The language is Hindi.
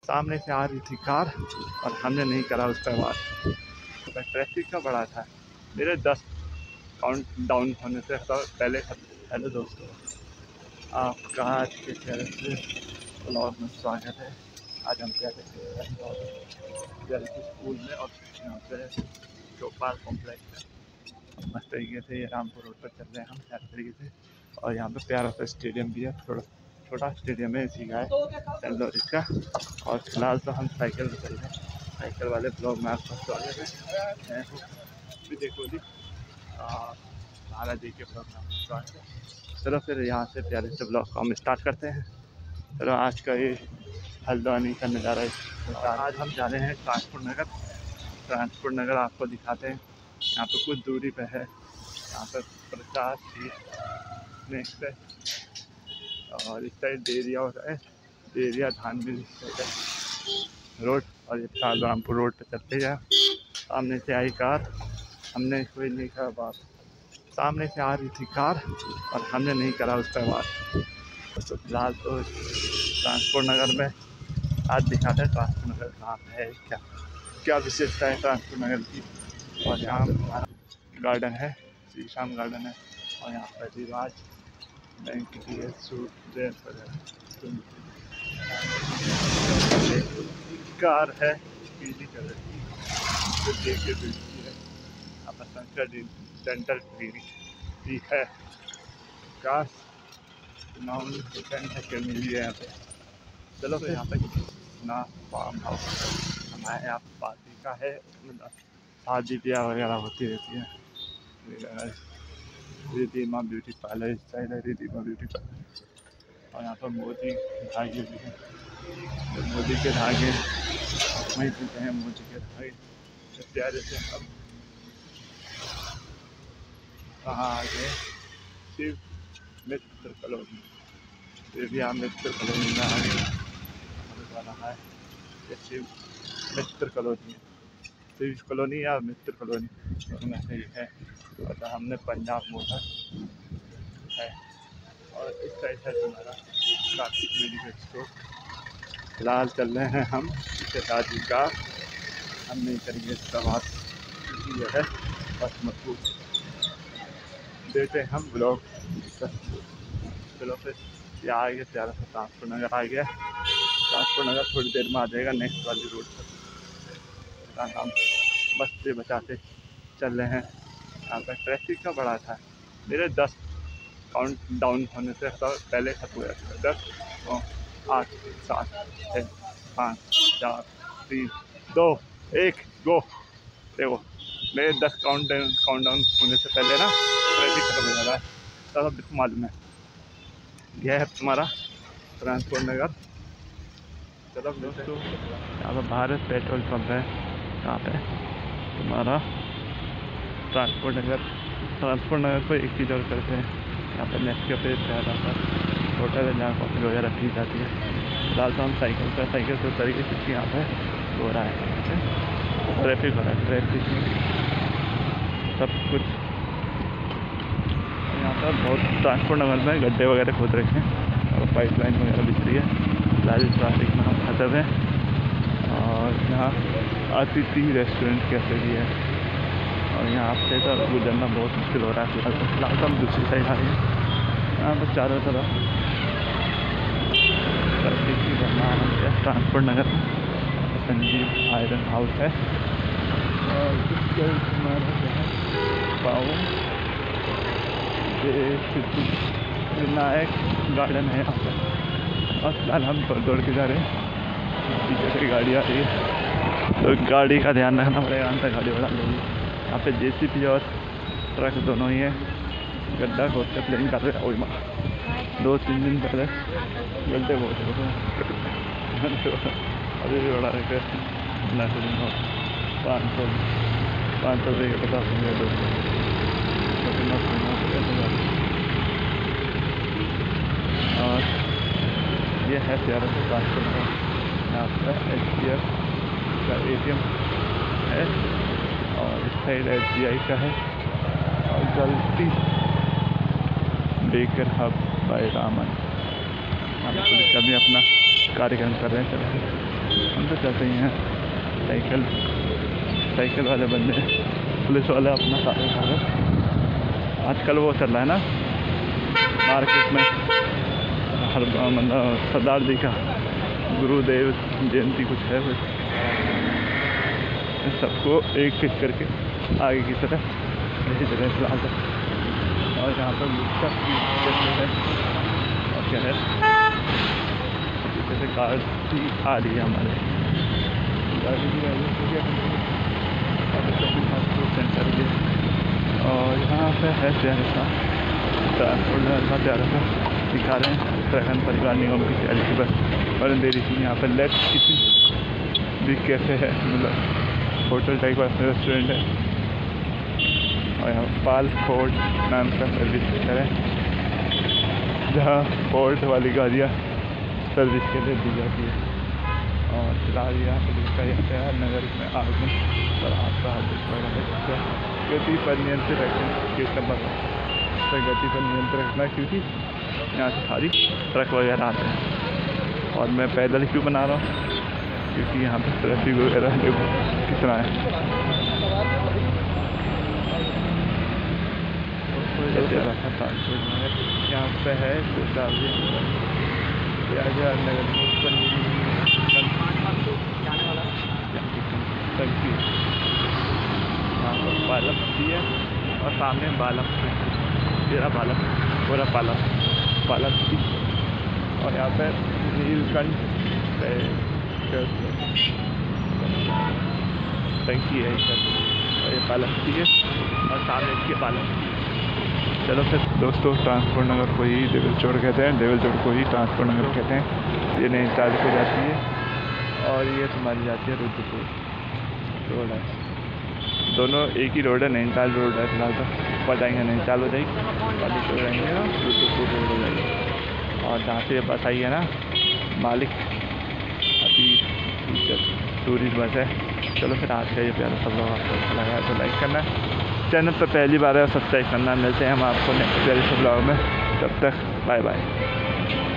सामने से आ रही थी कार और हमने नहीं करा उस पर वार। ट्रैफिक का बड़ा था। मेरे 10 काउंट डाउन होने से पहले। हेलो दोस्तों, आपका आज के चैनल से ब्लॉग में स्वागत है। आज हम क्या करते हैं स्कूल में और यहाँ पे चौपाल कॉम्प्लेक्स है। मस्त तरीके से ये रामपुर रोड पर चल रहे हैं हम हर तरीके से। और यहाँ पे प्यारा सा स्टेडियम भी है, थोड़ा छोटा स्टेडियम है इसी का है चल इसका। और फिलहाल तो हम साइकिल पर चल रहे हैं। साइकिल वाले ब्लॉग में आपका स्वागत है। भी देखो जी महाराज जी के ब्लॉग में आपका स्वागत है। चलो फिर यहाँ से प्यारे से ब्लॉग को हम स्टार्ट करते हैं। चलो आज का ये हल्द्वानी का नज़ारा है। आज हम जा रहे हैं ट्रांसपोर्ट नगर। ट्रांसपोर्ट नगर आपको दिखाते हैं। यहाँ पे कुछ दूरी पे है। यहाँ पे प्रसाद नेक्स्ट है और इस साइड देरिया होता है, देरिया धानमिल रोड। और ये फिलहाल रामपुर रोड पे चलते हैं। सामने से आई कार, हमने कोई नहीं करा बात। सामने से आ रही थी कार और हमने नहीं करा उस पर वार। तो फिलहाल तो ट्रांसपोर्ट नगर में आज दिखाते हैं ट्रांसपोर्ट नगर कहाँ पे है, क्या क्या विशेषता है ट्रांसपोर्ट नगर की। और यहाँ गार्डन है, श्री श्याम गार्डन है। और यहाँ पर रिवाज बैंक की है, सूट ड्रेस वगैरह। कार है पीली कलर की जो देखे बिल्कुल है। यहाँ पर संकर डेंटल क्लिनिक है। कार सेकेंड है मिली है यहाँ पे। चलो फिर यहाँ पे ना फार्म हाउस हमारे यहाँ पार्टी का है, शादी ब्याह वगैरह होती रहती है। रिधिमा ब्यूटी पार्लर इस साइड है, रिधिमा ब्यूटी पार्लर। और यहाँ पर मोदी धागे भी हैं। तो मोदी के धागे वहीं मिलते हैं, मोदी के धागे प्यारे से। अब कहाँ आ गए? शिव मित्र कॉलोनी। देविया मित्र कॉलोनी में आ गए है। ये शिव मित्र कॉलोनी है, शिव कॉलोनी या मित्र कॉलोनी दोनों से ही है। और हमने पंजाब मोटर है। और इस साइड है तुम्हारा कार्तिक मेडिकल स्टोर। फिलहाल चल रहे हैं हम इसके साथ ही कार, हम नहीं करेंगे इसका बात क्योंकि यह है बस मजबूत देते हम ब्लॉग। चलो फिर ये आ गया प्यारा सा ट्रांसपोर्ट नगर आ गया। ट्रांसपोर्ट नगर थोड़ी देर में आ जाएगा नेक्स्ट वाली रोड पर। हम बस से बचाते चल रहे हैं। यहाँ पर ट्रैफिक का बड़ा था। मेरे 10 काउंट डाउन होने से पहले खत्म हो जाता है। 10 9 8 7 6 5 4 3 2 1 गो। देखो मेरे 10 काउंट डाउन होने से पहले ना ट्रैफिक खत्म हो जाता है। सब मालूम है। यह है तुम्हारा ट्रांसपोर्ट नगर। चलो दोस्तों, यहाँ पर भारत पेट्रोल पंप है। यहाँ पे तुम्हारा ट्रांसपोर्ट नगर को एक चीज़ और करते हैं। यहाँ पर नेस्कैफे प्यारा सा होटल है जहाँ कॉफ़ी वगैरह पी जाती है। फिलहाल तो हम साइकिल से तरीके से यहाँ पे हो रहा है, ट्रैफिक हो रहा है। ट्रैफिक में सब कुछ यहाँ पर बहुत ट्रांसपोर्ट नगर में गड्ढे वगैरह खोद रखे हैं और पाइपलाइन वगैरह बिछ रही है। फिलहाल ट्रैफिक में हम फंसे हैं। और यहाँ अतिथि रेस्टोरेंट कैफे भी है। और यहाँ से तो गुजरना बहुत मुश्किल हो रहा है। फिलहाल तो हम दूसरी साइड आ रहे हैं। यहाँ पर चारों तरफ ट्रैफिक की बनना है। ट्रांसपोर्ट नगर में संजीव आयरन हाउस है। और विनायक गार्डन है यहाँ पर। और फिलहाल हम दौड़ के जा रहे हैं। पीछे से गाड़ी आ रही है तो गाड़ी का ध्यान रखना पड़ेगा, अंदर गाड़ी बढ़ा लेगी। यहाँ पे जेसीबी और ट्रक दोनों ही है। गड्ढा खोद के प्लेन कर रहे हैं। 2-3 दिन पहले गड्ढे बहुत होते हैं। अभी भी बड़ा रखे 500 रुपये के 50 रुपये 200। और ये है प्यारा सा ट्रांसपोर्ट का। यहाँ पर SBF का ATM है और इस साइड SBI का है। और गलती बेकर हब बाय रामन। यहाँ पर पुलिस कर्मी अपना कार्यक्रम कर रहे हैं। चलते हैं साइकिल वाले बंदे, पुलिस वाले अपना सारे आजकल वो चल रहा है ना मार्केट में, हर मतलब सरदार जी का गुरुदेव जयंती कुछ है, सबको एक एक करके आगे की तरफ भेज रहे हैं फिलहाल तक। और यहाँ पर गुस्सा है और क्या है, जैसे कार भी आ रही है हमारे गाड़ी की सेंटर के। और यहाँ पे है प्यारे सा ट्रांसपोर्ट का प्यारा सा दिखा रहे हैं उत्तराखंड परिवार निगम की तैयारी की बस और दे रही थी। यहाँ पर लेफ्ट किसी भी कैफे है, मतलब होटल टाइप का रेस्टोरेंट है। और यहाँ पाल फोर्ट नाम का सर्विस सेंटर है जहाँ फोर्ट वाली गाड़ियाँ सर्विस के लिए दी जाती है। और फिलहाल यहाँ पर लिखा है नगर में आगमन पर आपका गति पर नियंत्रण रखने के संबंध पर गति पर नियंत्रण रखना, क्योंकि यहाँ से सारी ट्रक वगैरह आते हैं। और मैं पैदल क्यों बना रहा हूँ, क्योंकि यहाँ पर ट्रैफिक वगैरह देखो कितना है। यहाँ पे है टंकी, यहाँ पर पालक भी है और सामने बालक तेरा बालक पूरा पालक भी। और यहाँ पे नीलकंठ टंकी है सर, और ये पालक भी है और सामने इसके पालक। चलो फिर दोस्तों, ट्रांसपोर्ट नगर को ही देवल चौड़ कहते हैं, देवल चौड़ को ही ट्रांसपोर्ट नगर कहते हैं। ये नैनीताल को जाती है और ये तुम्हारी जाती है रुद्रपुर रोड है। दोनों एक ही रोड है, नैनीताल रोड है फिलहाल तो। ऊपर जाएंगे नैनीताल हो जाएगी, वाली रोड जाएंगे ना रुद्रपुर रोड हो जाएगी। और जहाँ से बस आई है ना मालिक, अभी टूरिस्ट बस है। चलो फिर आज का ये प्यारा सब लोग आपको अच्छा लगा है तो लाइक करना, चैनल पर पहली बार है सब्सक्राइब करना। मिलते हैं हम आपको नेक्स्ट प्यारे से ब्लॉग में, तब तक बाय बाय।